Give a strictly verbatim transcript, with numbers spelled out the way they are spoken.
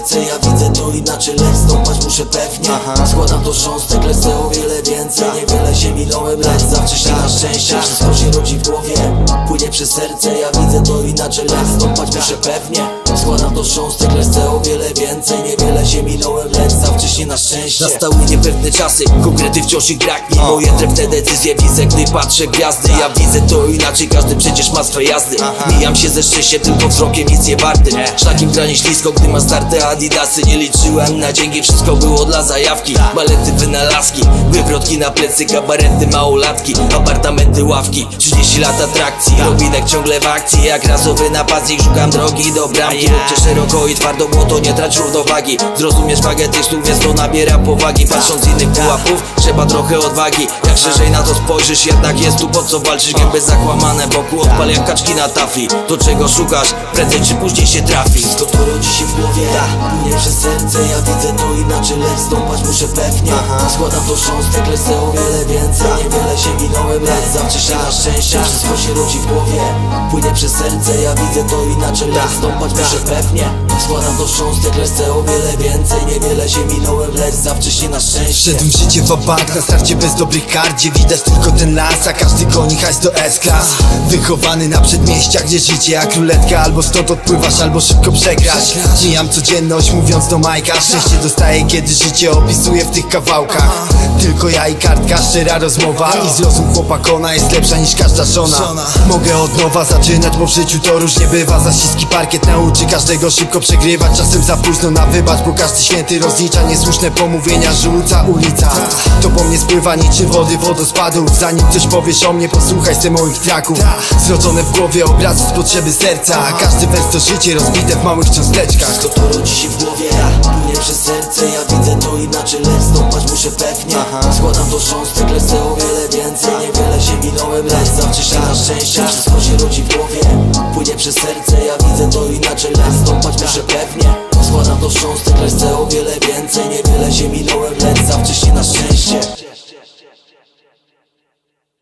serce, ja widzę to inaczej, lecz stąpać muszę pewnie. Składam to sząstek, lecę o wiele więcej. Niewiele się minąłem, lecz za wcześnie na szczęście. Wszystko się rodzi w głowie, płynie przez serce, ja widzę to inaczej, lecz stąpać muszę pewnie. Składam to sząstek, lecę o wiele więcej. Niewiele się minąłem, lecz za wcześnie na szczęście. Nastały niepewne czasy, konkrety wciąż ich braknie. Moje trefne decyzje widzę, gdy patrzę gwiazdy. Ja widzę to inaczej, każdy przecież ma swe jazdy. Mijam się ze szczęściem, tylko wzrokiem nic nie warty. Szlakiem granie ślisko, gdy ma starte adidasy. Nie liczyłem na dzięki, wszystko było dla zajawki. Balety, wynalazki, wywrotki na plecy, kabarety, małolatki, apartamenty, ławki, trzydzieści lat atrakcji. Robinek ciągle w akcji, jak rasowy napastnik. Szukam drogi do bramki, róbcie szeroko i twardo, bo to nie trać równowagi. Zrozumiesz wagę tych słów, więc to nabiera powagi. Patrząc z innych pułapów, trzeba trochę odwagi. Jak szerzej na to spojrzysz, jednak jest tu po co walczyć. Gęby zakłamane wokół, odpal jak kaczki na tafli. To czego szukasz, prędzej czy później się trafi. Wszystko to rodzi się w głowie, płynie przez serce, ja widzę to inaczej, lecz stąpać muszę pewnie. Składam to sząstek, lecę o wiele więcej. Niewiele się minąłem, lecz za wcześnie na szczęście. Wszystko się rodzi w głowie, płynie przez serce, ja widzę to inaczej, lecz stąpać muszę pewnie. Składam to sząstek, lecę o wiele więcej. Niewiele się minąłem, lecz za wcześnie na szczęście. Wszedłem w życie w bank na starcie bez dobrych kart, gdzie widać tylko ten las, a każdy goni hajs do S-klas. Wychowany na przedmieściach, gdzie życie jak ruletka, albo stąd odpływasz, albo szybko przegrasz. Mijam codzienność mówiąc do Majka, szczęście dostaję, kiedy życie opisuję w tych kawałkach. Tylko ja i kartka, szczera rozmowa i zrozum chłopakona jest lepsza niż każda żona. Mogę od nowa zaczynać, bo w życiu to różnie bywa. Zaściski parkiet nauczy każdego szybko przegrywać. Czasem za późno na wybacz, bo każdy święty rozlicza. Niesłuszne pomówienia rzuca ulica. To po mnie spływa niczym wody wodospadów. Zanim coś powiesz o mnie, posłuchaj se moich traków. Zrodzone w głowie obrazy z potrzeby serca. Każdy wers to życie rozbite w małych cząsteczkach. Wszystko to rodzi się w głowie, płynie przez serce, ja widzę to inaczej, lecz stąpać muszę pewnie. Składam to sząstek, lecę o wiele więcej. Niewiele się minąłem, lecz za wcześnie na szczęście. Wszystko się rodzi w głowie, płynie przez serce, ja widzę to inaczej, lecz stąpać muszę pewnie. Składam to sząstek, lecę o wiele